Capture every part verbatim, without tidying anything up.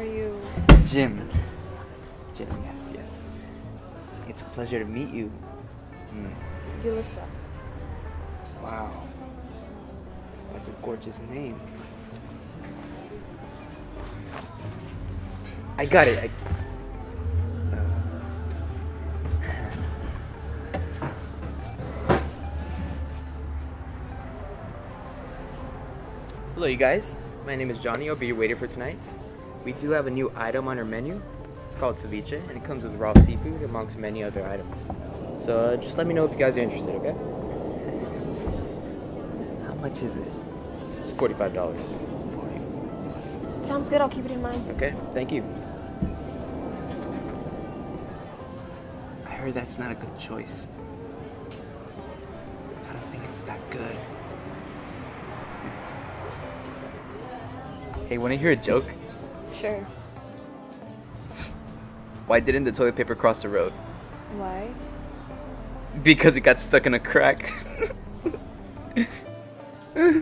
you? Jim. Jim, yes, yes. It's a pleasure to meet you. Mm. Yulissa. Wow. That's a gorgeous name. I got it. I... Hello, you guys. My name is Johnny. I'll be your waiter for tonight. We do have a new item on our menu. It's called ceviche, and it comes with raw seafood amongst many other items. So uh, just let me know if you guys are interested, okay? How much is it? It's forty-five dollars. Sounds good. I'll keep it in mind. Okay, thank you. I heard that's not a good choice. I don't think it's that good. Hey, wanna hear a joke? Sure. Why didn't the toilet paper cross the road? Why? Because it got stuck in a crack. Are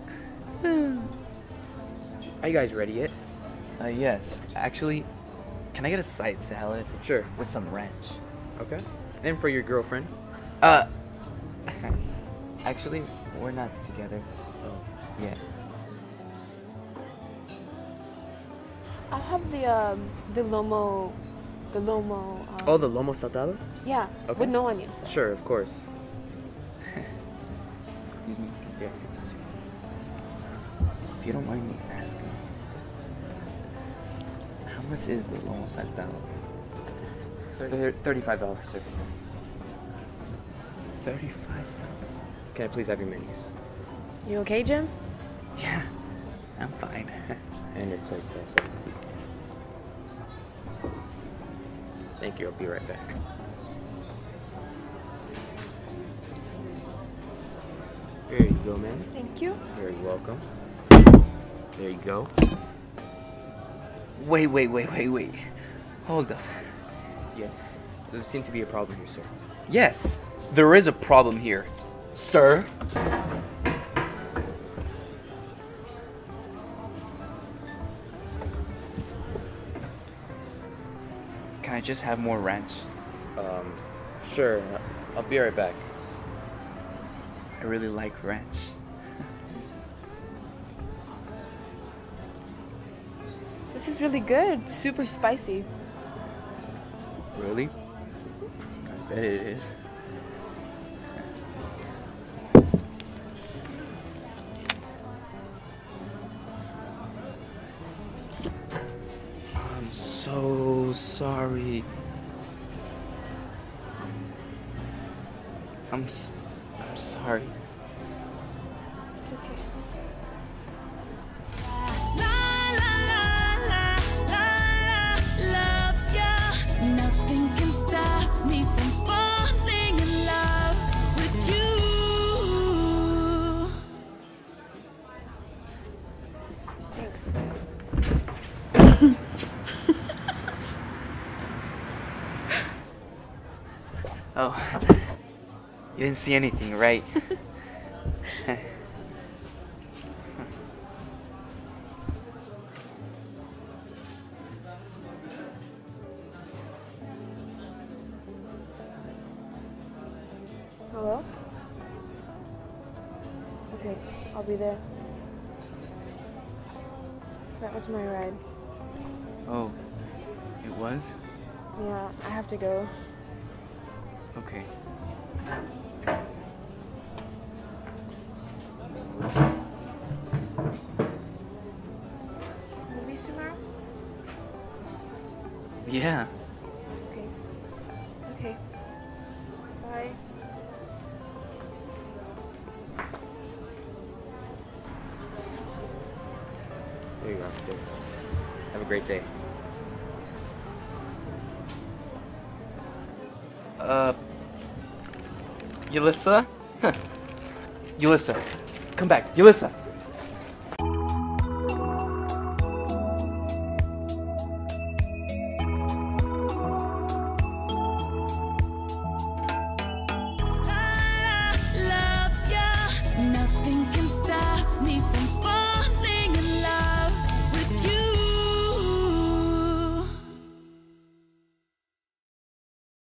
you guys ready yet? Uh, yes. Actually, can I get a side salad? Sure. With some ranch. Okay. And for your girlfriend? Uh, actually, we're not together. Oh, yeah. I'll have the um the lomo, the lomo. Um, Oh, the lomo saltado? Yeah. Okay. With no onions. So. Sure, of course. Excuse me. Yes. If you don't mind me asking, how much is the lomo saltado? Thirty-five dollars, sir. Thirty-five dollars. Can I please have your menus? You okay, Jim? Yeah, I'm fine. And your plates also. Thank you. I'll be right back. There you go, man. Thank you. You're welcome. There you go. Wait, wait, wait, wait, wait. Hold up. Yes. There seems to be a problem here, sir. Yes, there is a problem here, sir. Can I just have more ranch? Um, sure. I'll be right back. I really like ranch. This is really good. Super spicy. Really? I bet it is. I'm so sorry. I'm s I'm sorry. It's okay. Nothing can stop me from falling in love with you. Thanks. Oh, you didn't see anything, right? Hello? Okay, I'll be there. That was my ride. Oh, it was? Yeah, I have to go. Okay. Movies tomorrow? Yeah. Okay. Okay. Bye. There you go, sir. Have a great day. Uh, Yulissa? Yulissa, come back, Yulissa.